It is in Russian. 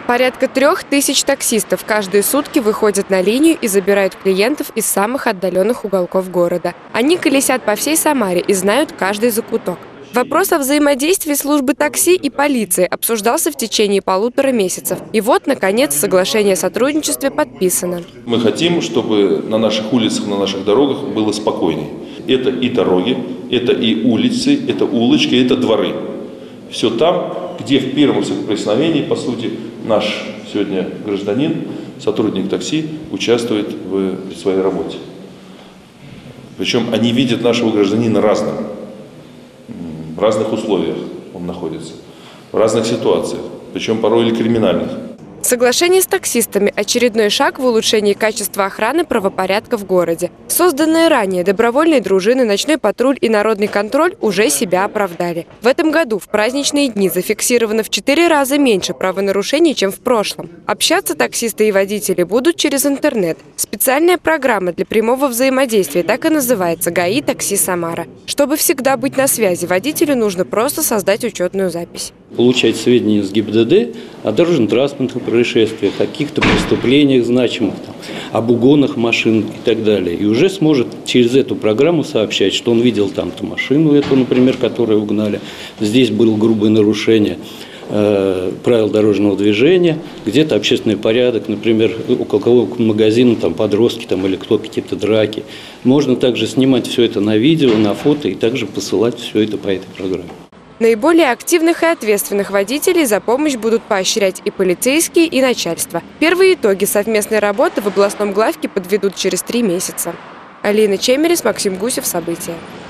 Порядка 3000 таксистов каждые сутки выходят на линию и забирают клиентов из самых отдаленных уголков города. Они колесят по всей Самаре и знают каждый закуток. Вопрос о взаимодействии службы такси и полиции обсуждался в течение 1,5 месяцев. И вот, наконец, соглашение о сотрудничестве подписано. Мы хотим, чтобы на наших улицах, на наших дорогах было спокойнее. Это и дороги, это и улицы, это улочки, это дворы. Все там, где в первом соприкосновении, по сути, наш сегодня гражданин, сотрудник такси, участвует в своей работе. Причем они видят нашего гражданина разным. В разных условиях он находится, в разных ситуациях, причем порой и криминальных. Соглашение с таксистами – очередной шаг в улучшении качества охраны правопорядка в городе. Созданные ранее добровольные дружины, ночной патруль и народный контроль уже себя оправдали. В этом году в праздничные дни зафиксировано в 4 раза меньше правонарушений, чем в прошлом. Общаться таксисты и водители будут через интернет. Специальная программа для прямого взаимодействия так и называется «ГАИ Такси Самара». Чтобы всегда быть на связи, водителю нужно просто создать учетную запись. Получать сведения с ГИБДД о дорожно-транспортных происшествиях, о каких-то преступлениях значимых, об угонах машин и так далее. И уже сможет через эту программу сообщать, что он видел там-то машину, эту, например, которую угнали. Здесь было грубое нарушение правил дорожного движения, где-то общественный порядок, например, около кого-то магазина, там подростки там, или кто какие-то драки. Можно также снимать все это на видео, на фото и также посылать все это по этой программе. Наиболее активных и ответственных водителей за помощь будут поощрять и полицейские, и начальство. Первые итоги совместной работы в областном главке подведут через 3 месяца. Алина Чемерис, Максим Гусев. События.